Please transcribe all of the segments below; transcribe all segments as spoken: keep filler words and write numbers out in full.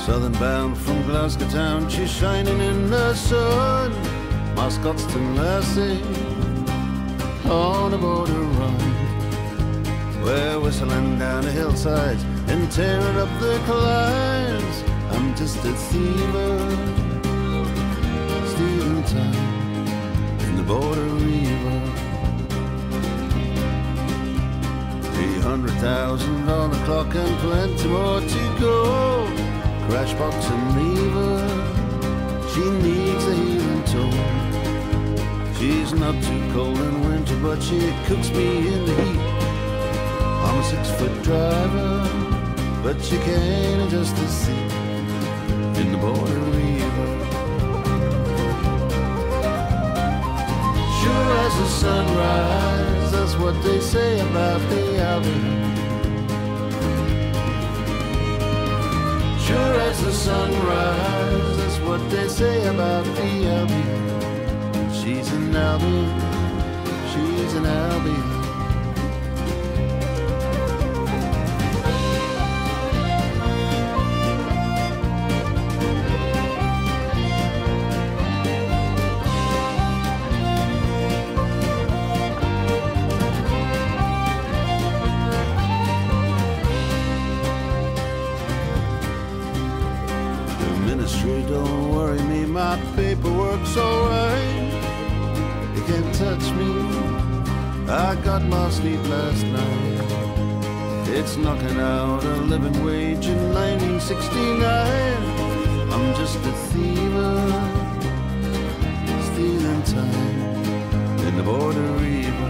Southern bound from Glasgow town, she's shining in the sun. My Scotstoun lassie on a border run. We're whistling down the hillsides and tearing up the climbs. I'm just a thiever, stealing time in the border river. Three hundred thousand on the clock and plenty more to go. Crash box and leave her, she needs a healing tone. She's not too cold in winter, but she cooks me in the heat. I'm a six-foot driver, but she can't adjust the seat in the border river. Sure as the sunrise, that's what they say about the Albion. Sure as the sunrise, that's what they say about the Albion. She's an Albion, she's an Albion. Don't worry me, my paperwork's alright. You can't touch me, I got my sleep last night. It's knocking out a living wage in nineteen sixty-nine. I'm just a thiever, stealing time in the border river.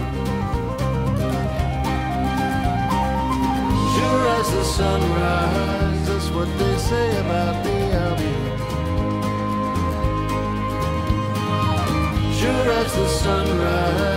Sure as the sunrise, that's what they say about the Albion. Sure as the sunrise,